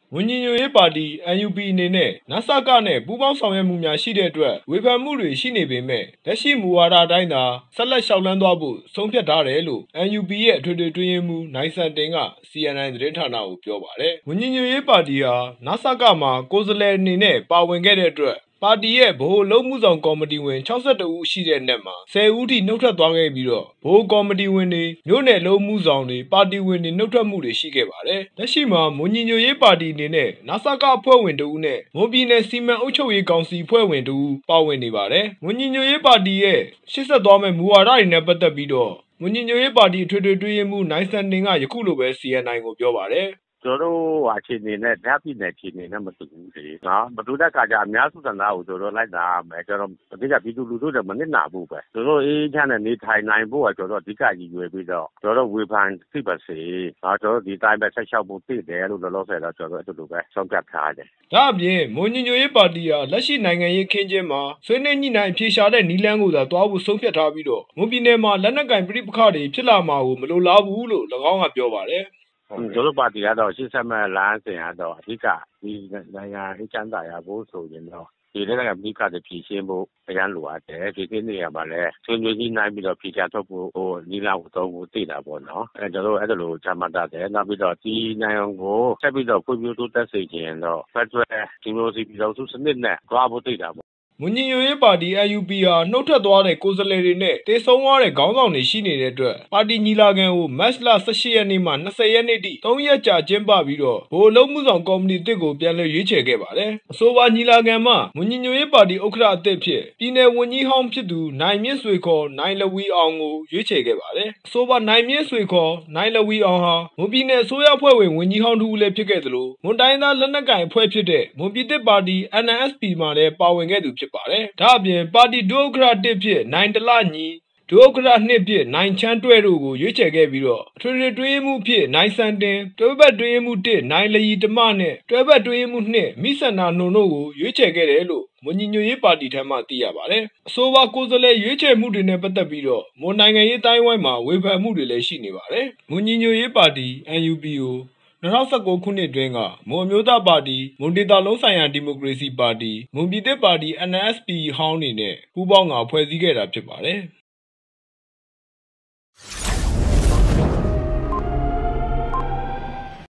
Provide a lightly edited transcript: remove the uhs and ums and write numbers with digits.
ဝန်ကြီးညွှန်ရေးပါတီ NUP အနေနဲ့နစကနဲ့ပူးပေါင်းဆောင်ရွက်မှုများရှိတဲ့အတွက်ဝေဖန်မှုတွေရှိနေပေမဲ့လက်ရှိမူဝါဒအတိုင်းသာဆက်လက်လျှောက်လှမ်းသွားဖို့ဆုံးဖြတ်ထားတယ်လို့ NUP ရဲ့အထွေထွေတွင်းရေးမှူးနိုင်စံတင်က CNN သတင်းဌာနကိုပြောပါတယ်။ဝန်ကြီးညွှန်ရေးပါတီဟာနစကမှာကိုယ်စားလှယ်အနေနဲ့ပါဝင်ခဲ့တဲ့အတွက်ပါတီရဲ့ဗဟိုလုံးမှုဆောင်ကော်မတီဝင်62ဦးရှိတဲ့နေ့မှာ10ဦးထိနှုတ်ထွက်သွားခဲ့ပြီးတော့ဗဟိုကော်မတီဝင်တွေမြို့နယ်လုံးမှုဆောင်တွေပါတီဝင်တွေနှုတ်ထွက်မှုတွေရှိခဲ့ပါတယ်။လက်ရှိမှာမွန်ညီညွတ်ရေးပါတီအနေနဲ့နစကအဖွဲ့ဝင်တဦးနဲ့မွန်ပြည်နယ်စီမံအုပ်ချုပ်ရေးကောင်စီအဖွဲ့ဝင်တဦးပါဝင်နေပါတယ်။မွန်ညီညွတ်ရေးပါတီရဲ့ရှေ့ဆက်သွားမယ့်မူဝါဒတွေနဲ့ပတ်သက်ပြီးတော့မွန်ညီညွတ်ရေးပါတီအထွေထွေတွင်းရေးမှူးနိုင်စံတင်ကယခုလိုပဲ CNN ကိုပြောပါတယ်။ကျွန်တော်တို့အခြေအနေနဲ့ဓာတ်ပြည်နယ်အခြေအနေနဲ့မတူဘူးလေနော်မတူတဲ့အခါကျအများစုသနာကိုကျွန်တော်လိုက်တာမယ်ကျွန်တော်အဓိကပြည်သူလူထုတွေမနစ်နာဘူးပဲကျွန်တော်အေးချမ်းတဲ့နေထိုင်နိုင်ဖို့ကကျွန်တော်အဓိကရည်ရွယ်ပြီးတော့ကျွန်တော်ဝေဖန်သိပါစေနော်ကျွန်တော်ဒီတိုင်းပဲဆက်လျှောက်ဖို့သိတယ်လို့လောလောဆယ်တော့ကျွန်တော်အဲ့လိုပဲဆုံးဖြတ်ထားတယ်ဒါအပြင်မွန်ညီညွတ်ရေးပါတီဟာလက်ရှိနိုင်ငံရေးခင်းကျင်းမှာဆွေးနွေးညှိနှိုင်းဖြေရှာတဲ့နီလန်းကိုသာတွားဖို့ဆုံးဖြတ်ထားပြီးတော့မွန်ပြည်နယ်မှာလက်နက်ကင်ပြိပခါတွေဖြစ်လာမှာကိုမလိုလားဘူးလို့၎င်းကပြောပါတယ်ကျွန်တော်ပါတီကတော့ရှင်းဆက်မဲ့လမ်းစဉ်ကတော့အဓိကဒီနိုင်ငံရေးချမ်းသာရဖို့ဆိုရင်တော့ဒီလက်ကမိခတဲ့ဖြည့်ရှင်းဖို့အရန်လိုအပ်တယ်ဒီကိနေရမှာလဲဆွေးနွေးညှိနှိုင်းပြီးတော့ဖြေချထုတ်ဖို့ဟိုနီလာကိုတော့သိတာပေါ့နော်ကျွန်တော်အဲ့လိုချမှတ်တတ်တယ်နောက်ပြီးတော့ဒီနိုင်ငံကိုဆက်ပြီးတော့ဖွံ့ဖြိုးတိုးတက်စေချင်တော့ဖက်ဒရယ်ဒီမိုကရေစီပြည်သူစနစ်နဲ့တွားဖို့သိတာပေါ့မွန်ညီညွတ်ရေးပါတီ NUP ဟာနှုတ်ထွက်သွားတဲ့ကိုယ်စားလှယ်တွေနဲ့တေဆုံးသွားတဲ့ခေါင်းဆောင်တွေရှိနေတဲ့အတွက်ပါတီညီလာခံကိုမတ်လ18ရက်နေ့မှ20ရက်နေ့ထိ3ရက်ကြာကျင်းပပြီးတော့ဗဟိုလုံးမှုဆောင်ကော်မတီတစ်ကိုပြန်လည်ရွေးချယ်ခဲ့ပါတယ်။အဆိုပါညီလာခံမှာမွန်ညီညွတ်ရေးပါတီဥက္ကဋ္ဌအသစ်ဖြစ်ပြည်내ဝန်ကြီးဟောင်းဖြစ်သူနိုင်မြင့်ဆွေခေါ်နိုင်လဝီအောင်ကိုရွေးချယ်ခဲ့ပါတယ်။အဆိုပါနိုင်မြင့်ဆွေခေါ်နိုင်လဝီအောင်ဟာမွန်ပြည်နယ်အစိုးရအဖွဲ့ဝင်ဝန်ကြီးဟောင်းတူလည်းဖြစ်ခဲ့သလိုမွန်တိုင်းသားလက်နက်ကိုင်အဖွဲ့ဖြစ်တဲ့မွန်ပြည်သစ်ပါတီ NNSP မှာလည်းပါဝင်ခဲ့သူဖြစ်ပါတယ်။ဒါအပြင်ပါတီဒုဥက္ကဋ္ဌ1ဖြစ်နိုင်တလညီဒုဥက္ကဋ္ဌ2ဖြစ်နိုင်ချမ်းတွဲတို့ကိုရွေးချယ်ခဲ့ပြီးတော့အထွေထွေတွင်းရေးမှူးဖြစ်နိုင်စံတင်တွဲဘက်တွင်းရေးမှူး1နိုင်လရီတမနဲ့တွဲဘက်တွင်းရေးမှူး2မိဆန္ဒနှုံတို့ကိုရွေးချယ်ခဲ့တယ်လို့မွန်ညီညွတ်ရေးပါတီထံမှသိရပါတယ်။အဆိုပါကိုယ်စားလှယ်ရွေးချယ်မှုတွေနဲ့ပတ်သက်ပြီးတော့မွန်နိုင်ငံရေးတိုင်းဝိုင်းမှာဝေဖန်မှုတွေလည်းရှိနေပါတယ်။မွန်ညီညွတ်ရေးပါတီ NUP ကို2019ခုနှစ်တွင်ကမွန်အမျိုးသားပါတီမွန်ဒေသလုံးဆိုင်ရာဒီမိုကရေစီပါတီမွန်ပြည်သစ်ပါတီ NNSP ဟောင်းနေနဲ့ပူးပေါင်းကဖွဲ့စည်းခဲ့တာဖြစ်ပါတယ်။